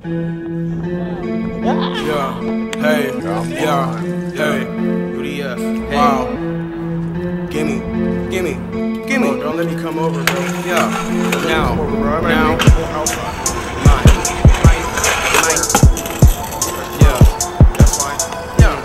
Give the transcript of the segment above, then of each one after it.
Yeah, hey, yeah, hey, UDF, wow. Gimme. Oh, don't let me come over, bro. Yeah, now, yeah, that's fine. Yeah,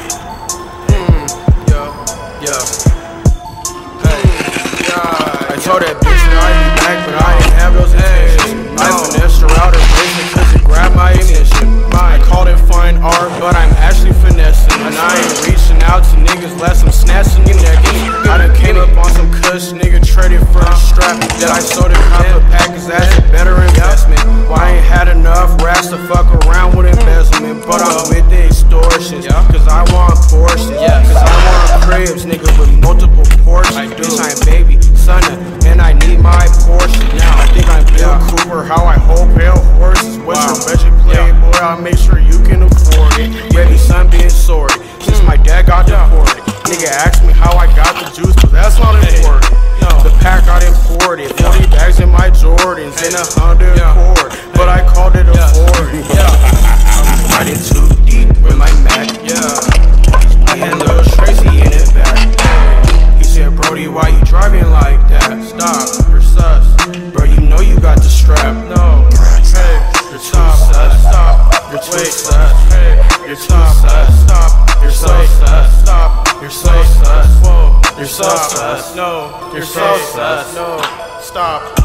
yeah. Hey, yeah. I told that bitch that I'd be back, but I didn't have those intentions. I finessed her out her business cause it grabbed my ignition. I called it fine art, but I'm actually finessing. And I ain't reaching out to niggas less I'm snatching your neck. I done came up on some kush, nigga traded for a strap that I sold a copper pack, cause that's a better investment. Well, I ain't had enough rats to fuck around with embezzlement, but I'm with the extortions, cause I want portions, cause I want cribs, nigga, with multiple portions. Bitch, I'm baby, son, and I need my portion. Now I think I'm Bill Cooper, how I hold pale horses. What's your budget, playboy? I'll make sure you can afford it. Baby, son being sorted since my dad got deported. Nigga asked me how I got the juice, but that's not important. The pack got imported, 40 bags in my Jordans, and a Honda Accord, but I called it a Ford. I'm riding too deep with my Mac. I had Lil Tracy in it back. He said, Brody, why you driving like that? Stop, you're sus. Bro, you know you got the strap. No, hey, you're too sus. Stop, you're too sus. Hey, you're too sus. Stop, you're so sus. Stop, you're so sus. Whoa, you're so sus. No, you're so sus. No, stop.